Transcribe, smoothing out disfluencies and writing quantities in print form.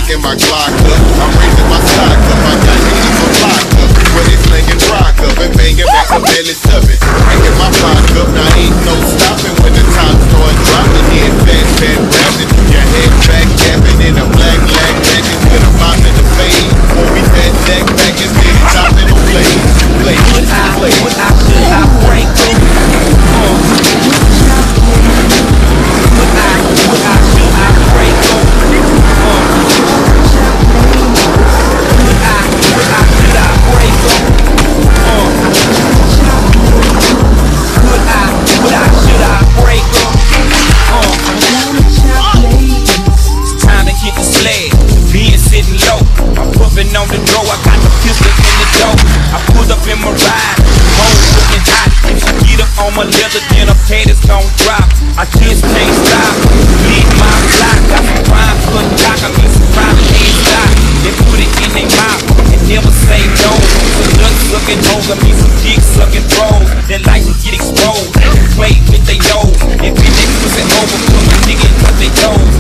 picking my Glock up. I'm raising my stock up. I got niggas on lock up. Where they slinging rock up and banging back a belly tubbing. Breaking my block up. Now ain't no stopping when the top start dropping. Here fat, fat rapping. Your head back gapping in a black jacket with a mop in the fade. Won't be fat neck back and steady chopping the blade. Would I, should I break them? Would I, should I break them? Would I, should I break them? Would I, should I break them? It's time to hit the sled. Being sitting low, I'm pumping on the door. I got the pistol in the door. I pulled up in my ride, home looking hot. If she get up on my leather, then her panties gon' drop. I just can't stop, leave my block. Got some crime for the dock, I mean some crime can't stop. They put it in their mouth and never say no. Some nut sucking hoes, I mean some dick sucking bros. They like to get exposed, play with they nose, and bend they pussy over, put my nigga in they toes.